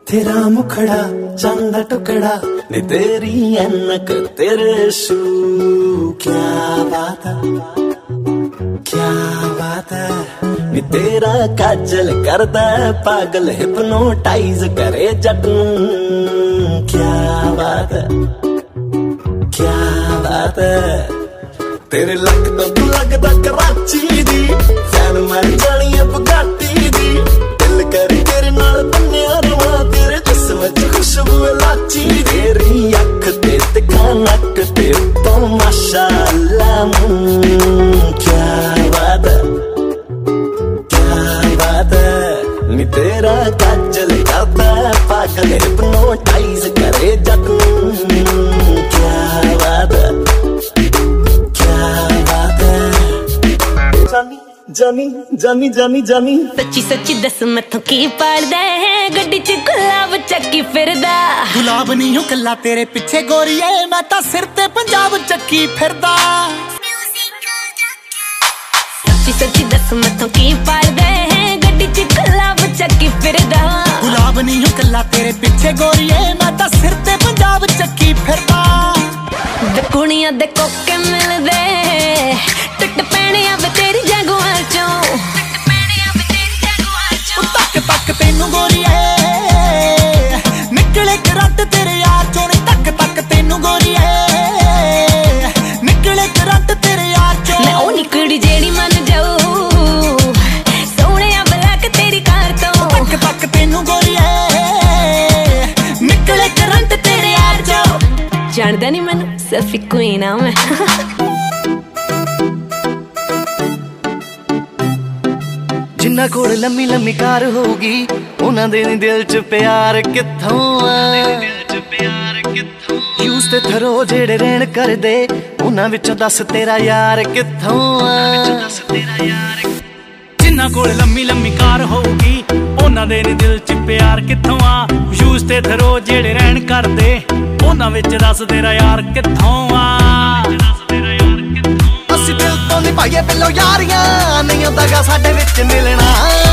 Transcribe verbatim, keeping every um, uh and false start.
तेरा मुखड़ा चंदा टुकड़ा नी तेरी ऐनक तेरे शू क्या बात है क्या बात है नी तेरा काजल करदा पागल हिप्नोटाइज करे जट नूं क्या बात है क्या बात है तेरे लगदा तू लगदा कराची दी फैन मर जानी है बुगाटी दी दिल करे तेरे नाल बन्निया रवां तेरे जिस्म च खुशबू लाची तेरी अख ते तिखा नक ते तो माशाअल्लाह क्या बात है क्या बात है नी तेरा काजल करदा पागल हिप्नोटाइज करे जट नूं क्या बात है जानी जानी जानी जानी सच्ची सच्ची दस मैथों की पाड़दा है गड्डी च गुलाब चक्की फिरदा गुलाब नहीं हूं कल्ला तेरे पीछे गोरीए मैं तां सिर ते पंजाब चक्की फिरदा सच्ची सच्ची दस मैथों की पाड़दा है गड्डी च गुलाब चक्की फिरदा गुलाब नहीं हूं कल्ला तेरे पीछे गोरीए मैं तां सिर ते पंजाब चक्की फिरदा दे कुड़ियां दे कोके मिलदे टुट पैणे आ वे तेरी जगुआं चों तक तक तेनू गोरीए निकले करंट तेरे यार चों तक तक तेनू गोरीए निकले करंट तेरे यार चों मैं ओ निकड़ी जेड़ी मन जाऊं सोहणिया ब्लैक तेरी कार तो तक तक तेनू गोरीए निकले करंट तेरे यार चों जानदा नहीं मैनू सिर्फ इक्को ही नाम है जिन्ना कोल लम्मी लम्मी कार होगी उन्हां दे दिल च प्यार कित्थों यूज़ ते थरो जेड़े रहन करदे उन्हां विचों दस तेरा यार कित्थों जिन्ना कोल लम्मी लम्मी कार होगी उन्हां दे दिल च प्यार कित्थों आ यूज़ ते थरो जेड़े रहन करदे उन्हां विच दस तेरा यार कित्थों आ ਅਸੀਂ ਦਿਲ ਤੋਂ ਨਿਭਾਈਏ ਬਿੱਲੋ ਯਾਰੀਆਂ ਨਹੀਂ ਹੁੰਦਾ ਗਾ ਸਾਡੇ ਵਿੱਚ ਮਿਲਣਾ